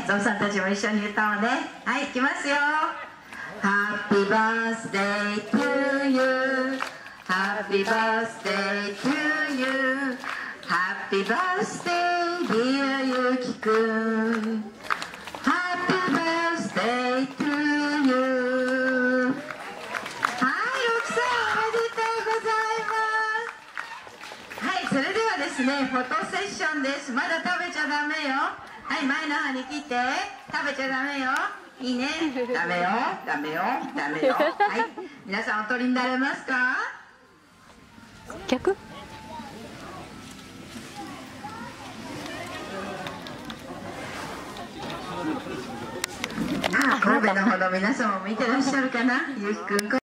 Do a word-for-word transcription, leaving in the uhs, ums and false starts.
ゾウさんたちも一緒に歌おうね。はい、いきますよ。 Happy birthday to you Happy birthday to you Happy birthday dear ゆきくん Happy birthday to you。 はい、ろくさいおめでとうございます。はい、それではですね、フォトセッションです。まだ食べちゃダメよ。はい、前の歯に切って。食べちゃダメよ。いいね。ダメよ、ダメよ、ダメよ。はい、皆さんお取りになれますか？ 逆？ ああ、神戸のほど皆さんも見てらっしゃるかな、ゆうきくん。